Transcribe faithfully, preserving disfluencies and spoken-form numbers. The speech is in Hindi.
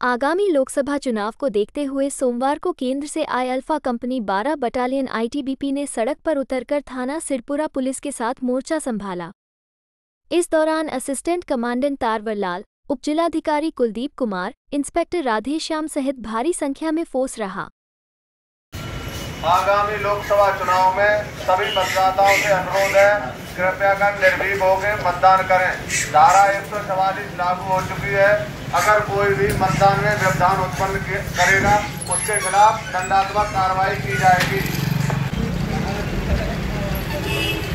आगामी लोकसभा चुनाव को देखते हुए सोमवार को केंद्र से आए अल्फा कंपनी बारह बटालियन आईटीबीपी ने सड़क पर उतरकर थाना सिरपुरा पुलिस के साथ मोर्चा संभाला। इस दौरान असिस्टेंट कमांडेंट तारवर लाल, उपजिलाधिकारी कुलदीप कुमार, इंस्पेक्टर राधेश्याम सहित भारी संख्या में फोर्स रहा। आगामी लोकसभा चुनाव में सभी मतदाताओं से अनुरोध है, कृपया कर निर्भीक होकर मतदान करें। धारा एक सौ चवालीस लागू हो चुकी है। अगर कोई भी मतदान में व्यवधान उत्पन्न करेगा उसके खिलाफ दंडात्मक कार्रवाई की जाएगी।